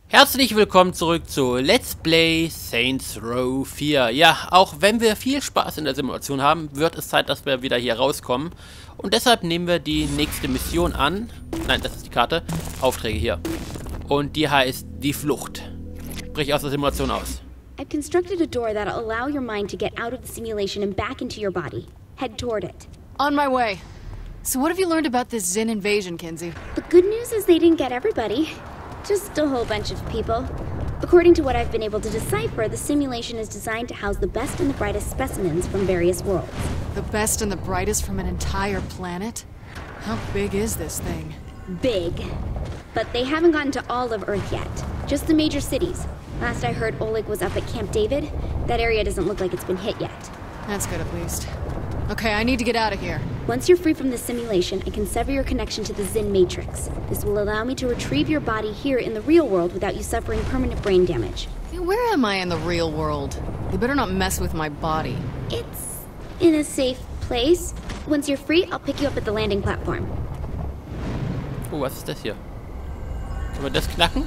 Herzlich willkommen zurück zu Let's Play Saints Row 4. Ja, auch wenn wir viel Spaß in der Simulation haben, wird es Zeit, dass wir wieder hier rauskommen. Und deshalb nehmen wir die nächste Mission an. Nein, das ist die Karte. Aufträge hier. Und die heißt Die Flucht. Brich aus der Simulation aus. I've constructed a door that'll allow your mind to get out of the simulation and back into your body. Head toward it. On my way. So what have you learned about this Zin invasion, Kinsey? The good news is they didn't get everybody. Just a whole bunch of people. According to what I've been able to decipher, the simulation is designed to house the best and the brightest specimens from various worlds. The best and the brightest from an entire planet? How big is this thing? Big. But they haven't gotten to all of Earth yet. Just the major cities. Last I heard, Oleg was up at Camp David. That area doesn't look like it's been hit yet. That's good at least. Okay, I need to get out of here. Once you're free from the simulation, I can sever your connection to the Zin Matrix. This will allow me to retrieve your body here in the real world without you suffering permanent brain damage. Where am I in the real world? You better not mess with my body. It's in a safe place. Once you're free, I'll pick you up at the landing platform. Oh, was ist das hier? Können wir das knacken?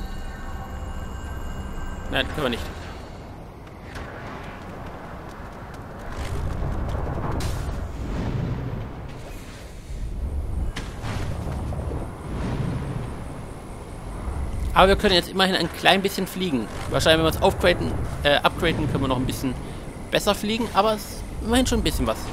Nein, können wir nicht. Aber wir können jetzt immerhin ein klein bisschen fliegen. Wahrscheinlich, wenn wir es upgraden, können wir noch ein bisschen besser fliegen. Aber es ist immerhin schon ein bisschen was.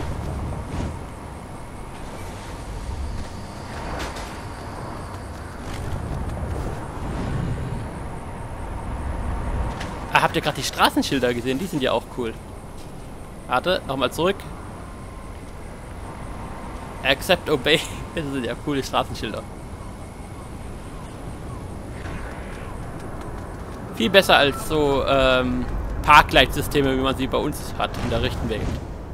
Ah, habt ihr gerade die Straßenschilder gesehen? Die sind ja auch cool. Warte, nochmal zurück. Accept, obey. Das sind ja coole Straßenschilder. Viel besser als so Parkleitsysteme, wie man sie bei uns hat, in der rechten Welt.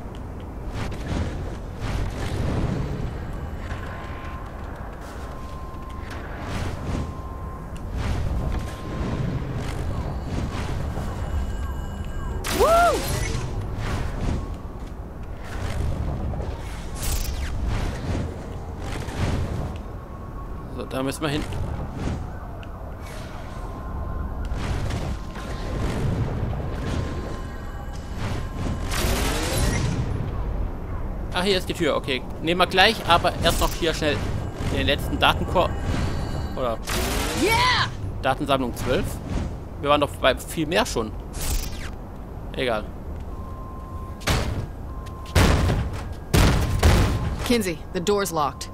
So, da müssen wir hin. Ah, hier ist die Tür. Okay, nehmen wir gleich, aber erst noch hier schnell den letzten Datenkorb. Oder Datensammlung 12. Wir waren doch bei viel mehr schon. Egal. Kinsey, the door's locked.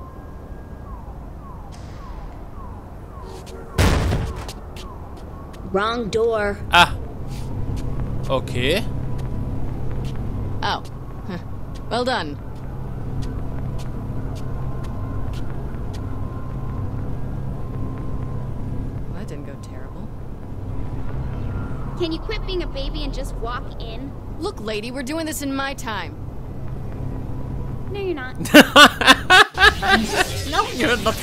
Wrong door. Ah. Okay. Oh. Well done. That didn't go terrible. Can you quit being a baby and just walk in? Look, lady, we're doing this in my time. No, you're not. No, you're not.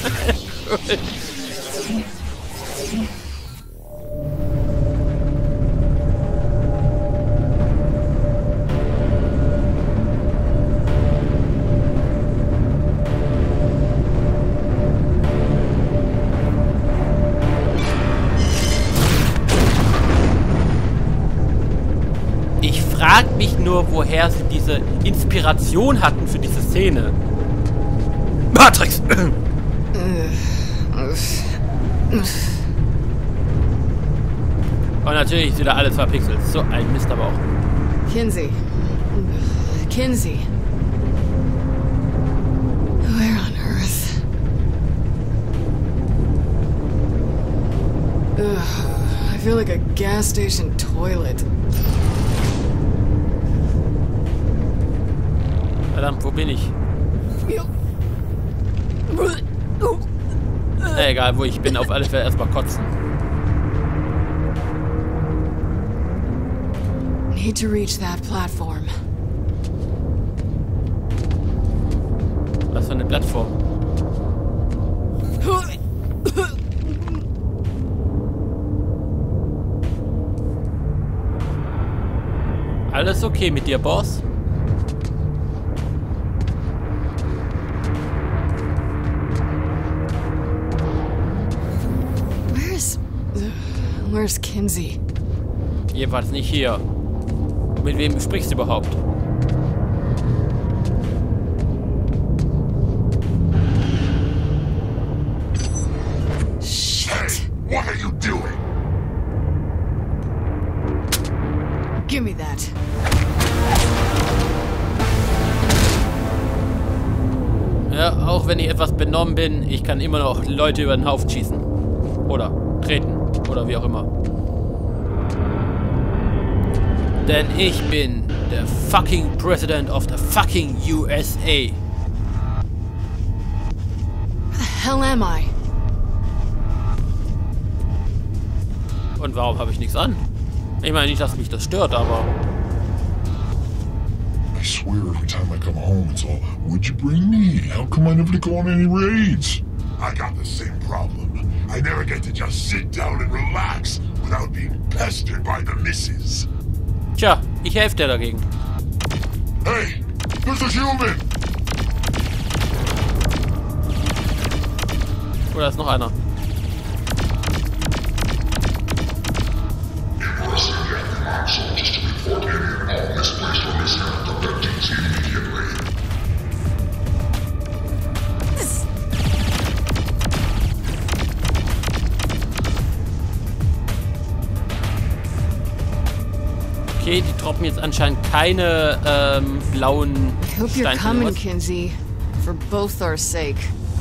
Ich frage mich nur, woher sie diese Inspiration hatten für diese Szene. Matrix! Und natürlich ist wieder alles verpixelt. So ein Mist aber auch. Kinsey. Kinsey. Where on earth? Ugh, I feel like a gas station toilet. Verdammt, wo bin ich? Egal, wo ich bin, auf alle Fälle erstmal kotzen. Need to reach that platform. Was für eine Plattform? Alles okay mit dir, Boss? Where's Kinsey? Jedenfalls nicht hier. Mit wem sprichst du überhaupt? Shit! What are you doing? Give me that. Ja, auch wenn ich etwas benommen bin, ich kann immer noch Leute über den Haufen schießen. Oder treten. Oder wie auch immer. Denn ich bin der fucking President of the fucking USA. Who the hell am I? Und warum habe ich nichts an? Ich meine nicht, dass mich das stört, aber... I swear every time I come home it's all, what'd you bring me? How come I never go on any raids? I got the same problem. I never get to just sit down and relax without being pestered by the missus. Tja, ich helfe dir dagegen. Hey, there's a human! Oder ist noch einer? Soldiers to report any and all misplaced or missing abductees immediately. Okay, die droppen jetzt anscheinend keine blauen I hope you're coming, Steinchen. Kinsey. For both our sake.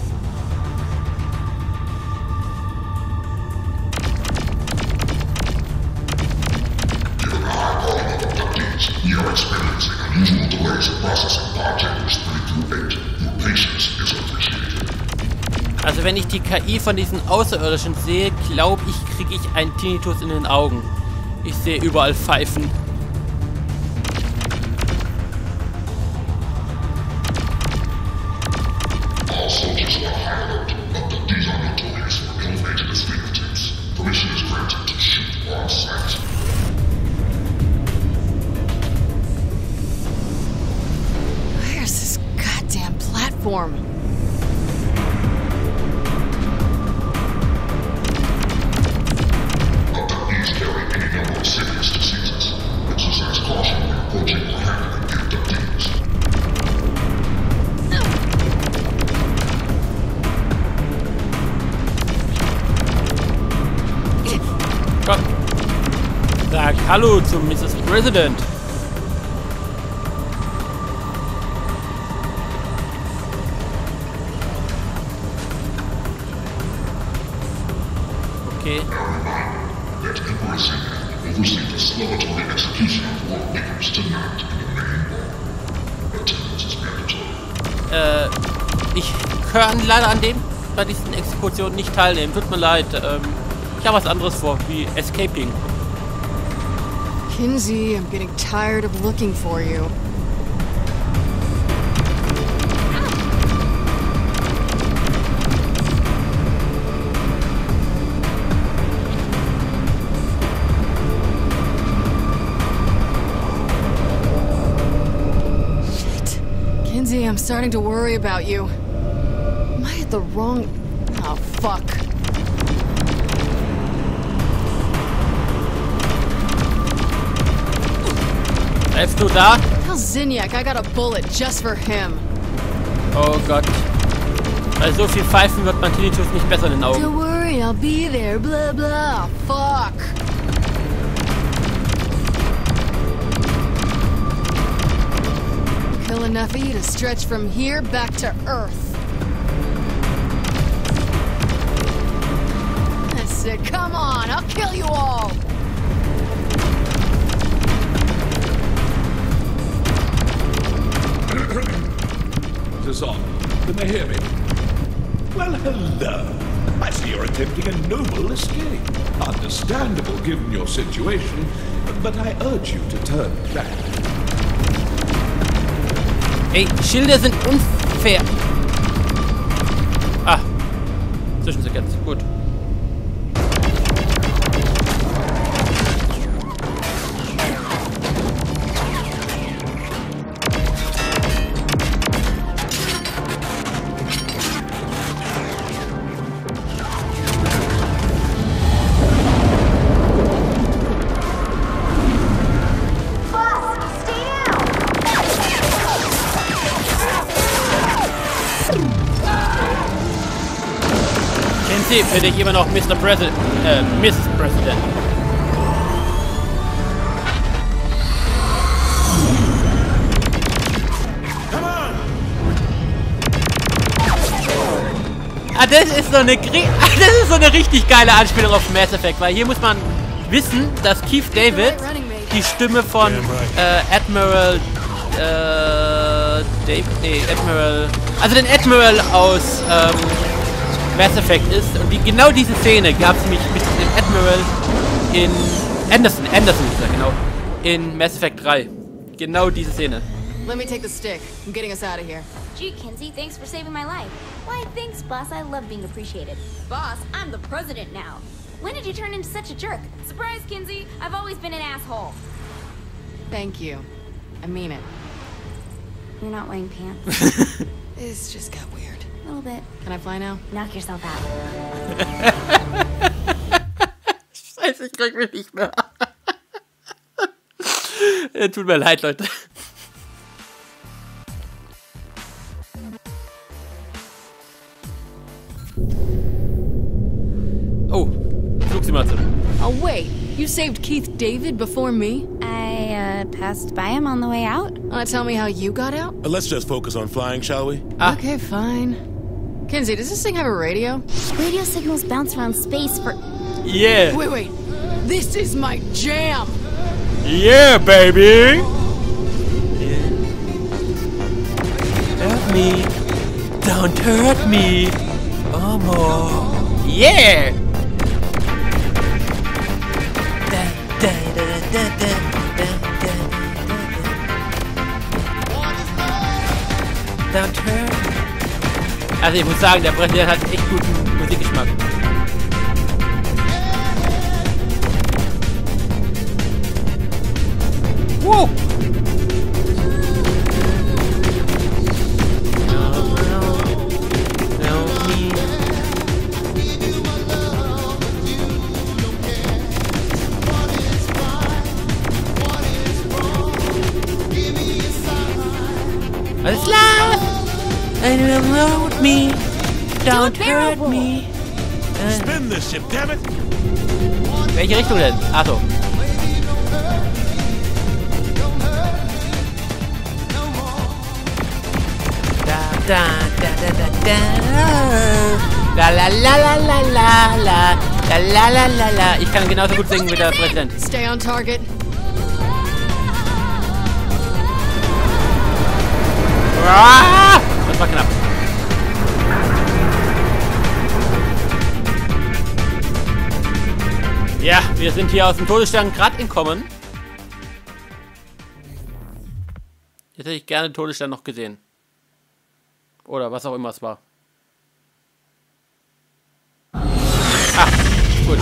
We are experiencing unusual delays in processing pod chambers 3 through 8. Your patience is appreciated. Also wenn ich die KI von diesen Außerirdischen sehe, glaube ich, kriege ich einen Tinnitus in den Augen. Ich sehe überall Pfeifen. All soldiers are on high alert. Abductees are notorious for elevated escape attempts. Permission is granted to shoot on sight. Where's this goddamn platform? Abductees carry any number of serious diseases. Exercise caution when approaching or handling the abductees. Komm. Sag Hallo zu Mrs. President. Okay. That Emperor Senior oversee the celebratory execution of world leaders tonight in the main hall. Attendance is mandatory. Ich kann leider bei diesen Exekutionen nicht teilnehmen. Tut mir leid. Ich habe was anderes vor, wie Escaping. Kinsey, I'm getting tired of looking for you. Shit. Kinsey, I'm starting to worry about you. Am I at the wrong... Oh, fuck. Helfst du da? Tell Zinyak I got a bullet just for him. Oh Gott. Bei so viel Pfeifen wird mein Tinnitus nicht besser in den Augen. Don't worry, I'll be there, blah blah. Fuck. Kill enough of you to stretch from here back to Earth. I said, come on, I'll kill you all. Is on. Can they hear me? Well, hello. I see you're attempting a noble escape. Understandable given your situation, but I urge you to turn back. Ey, Schilde sind unfair. Ah. Zwischensequenz. Gut. trotzdem bin ich immer noch Mr. President. Miss President. Ah, das ist so eine richtig geile Anspielung auf Mass Effect, weil hier muss man wissen, dass Keith David die Stimme von Admiral also den Admiral aus Mass Effect ist. Und genau diese Szene gab es nämlich mit dem Admiral in Anderson ist er, genau, in Mass Effect 3. Genau diese Szene. Let me take the stick. I'm getting us out of here. Gee, Kinsey, thanks for saving my life. Why, thanks, boss. I love being appreciated. Boss, I'm the president now. When did you turn into such a jerk? Surprise, Kinsey. I've always been an asshole. Thank you. I mean it. You're not wearing pants. This just got weird. A little bit. Can I fly now? Knock yourself out. Scheiße, ich krieg mich nicht mehr. Tut mir leid, Leute. Oh, Flugsimulation. Oh, wait. You saved Keith David before me? I, passed by him on the way out. Wanna tell me how you got out? Let's just focus on flying, shall we? Okay, fine. Kinsey, does this thing have a radio? Radio signals bounce around space for... Yeah. Wait. This is my jam! Yeah, baby! Yeah. Hurt me. Don't hurt me. Oh, more. Yeah! Don't hurt. Also ich muss sagen, der Präsident hat echt guten Musikgeschmack. Wow! Alles klar! And you load me, don't hurt me. Spin this ship, damn it! Welche Richtung denn? Achso. Da da da da da. La la la la la la la la la la la. Ich kann genauso gut singen wie der Präsident. Stay on target. Ah, das war knapp. Ja, wir sind hier aus dem Todesstern gerade entkommen. Jetzt hätte ich gerne den Todesstern noch gesehen. Oder was auch immer es war. Ah, gut.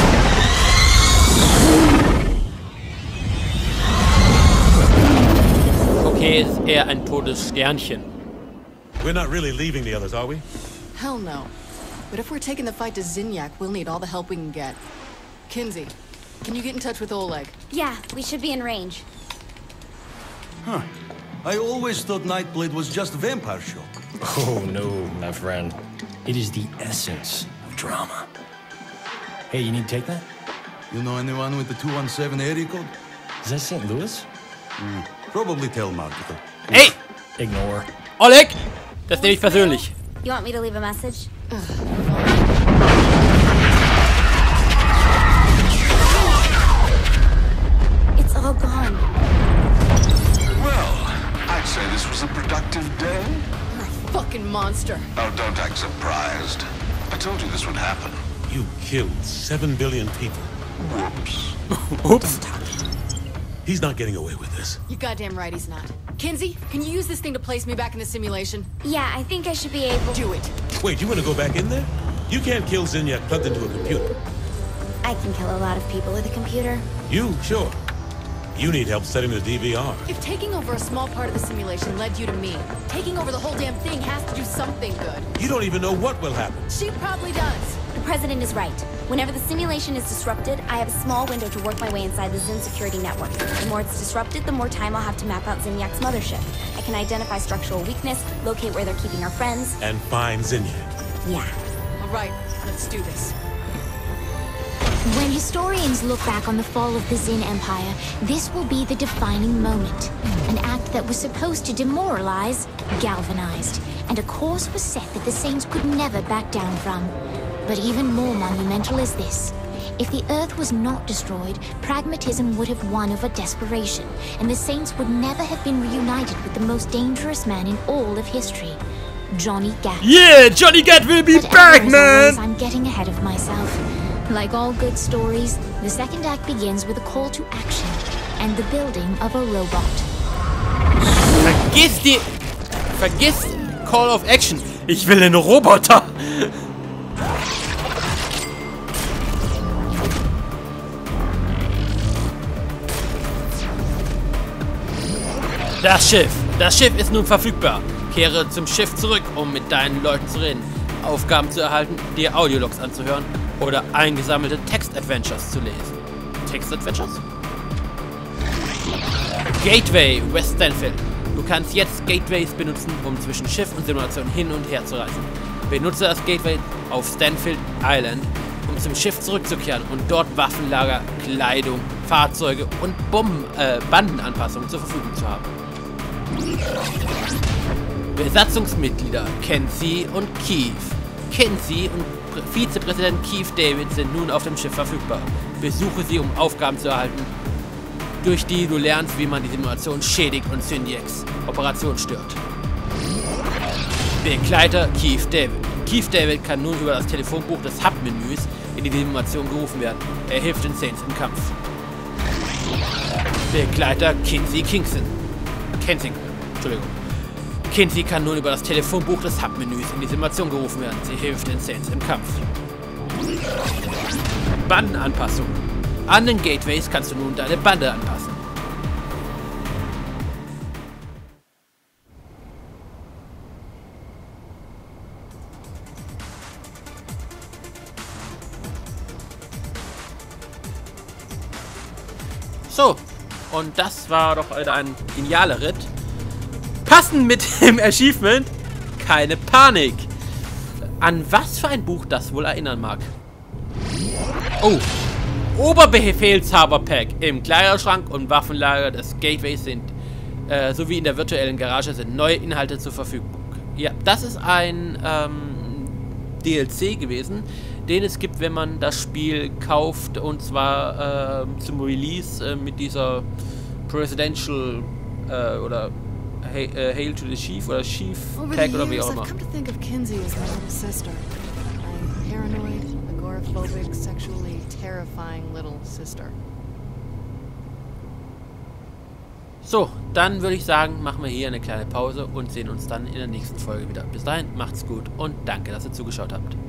Okay, ist eher ein totes Sternchen. We're not really leaving the others, are we? Hell no. But if we're taking the fight to Zinyak, we'll need all the help we can get. Kinsey, can you get in touch with Oleg? Yeah, we should be in range. Huh. I always thought Nightblade was just a vampire show. Oh no, my friend. It is the essence of drama. Hey, you need to take that? You know anyone with the 217 area code? Is that St. Louis? Probably telemarketer. Hey! Ignore. Oleg! Das nehme ich persönlich. You want me to leave a message? It's all gone. Well, I'd say this was a productive day. You're a fucking monster. Oh, don't act surprised. I told you this would happen. You killed 7 billion people. Whoops. Oops. He's not getting away with this. You goddamn right he's not. Kinsey, can you use this thing to place me back in the simulation? Yeah, I think I should be able... Do it. Wait, you want to go back in there? You can't kill Zinyak plugged into a computer. I can kill a lot of people with a computer. You? Sure. You need help setting the DVR. If taking over a small part of the simulation led you to me, taking over the whole damn thing has to do something good. You don't even know what will happen. She probably does. The president is right. Whenever the simulation is disrupted, I have a small window to work my way inside the Zin security network. The more it's disrupted, the more time I'll have to map out Zinyak's mothership. I can identify structural weakness, locate where they're keeping our friends. And find Zinyak. Yeah. All right, Let's do this. When historians look back on the fall of the Zin Empire, this will be the defining moment. An act that was supposed to demoralize, galvanized, and a course was set that the Saints could never back down from. But even more monumental is this. If the Earth was not destroyed, pragmatism would have won over desperation, and the Saints would never have been reunited with the most dangerous man in all of history, Johnny Gat. Yeah, Johnny Gat will be back, man! I'm getting ahead of myself. Like all good stories, the second act begins with a call to action and the building of a robot. Vergiss Call of Action. Ich will einen Roboter! Das Schiff ist nun verfügbar. Kehre zum Schiff zurück, um mit deinen Leuten zu reden, Aufgaben zu erhalten, dir Audiologs anzuhören oder eingesammelte Text-Adventures zu lesen. Text-Adventures? Gateway, West Stanfield. Du kannst jetzt Gateways benutzen, um zwischen Schiff und Simulation hin und her zu reisen. Benutze das Gateway auf Stanfield Island, um zum Schiff zurückzukehren und dort Waffenlager, Kleidung, Fahrzeuge und Bandenanpassungen zur Verfügung zu haben. Besatzungsmitglieder Kenzie und Keith. Kenzie und Vizepräsident Keith David sind nun auf dem Schiff verfügbar. Besuche sie, um Aufgaben zu erhalten, durch die du lernst, wie man die Simulation schädigt und Syndiacs Operation stört. Begleiter Keith David. Keith David kann nun über das Telefonbuch des Hub-Menüs in die Simulation gerufen werden. Er hilft den Saints im Kampf. Begleiter Kenzie kann nun über das Telefonbuch des Hub-Menüs in die Simulation gerufen werden. Sie hilft den Saints im Kampf. Bandenanpassung. An den Gateways kannst du nun deine Bande anpassen. So, und das war doch ein genialer Ritt. Passend mit dem Achievement, keine Panik. An was für ein Buch das wohl erinnern mag. Oh, Oberbefehlshaber-Pack. Im Kleiderschrank und Waffenlager des Gateways sind, sowie in der virtuellen Garage sind neue Inhalte zur Verfügung. Ja, das ist ein DLC gewesen, den es gibt, wenn man das Spiel kauft, und zwar zum Release mit dieser Presidential oder Hail to the Chief oder Chief Pack oder wie auch immer. I've come to think of Kinsey as my little sister. My paranoid, agoraphobic, sexually terrifying little sister. So, dann würde ich sagen, machen wir hier eine kleine Pause und sehen uns dann in der nächsten Folge wieder. Bis dahin, macht's gut und danke, dass ihr zugeschaut habt.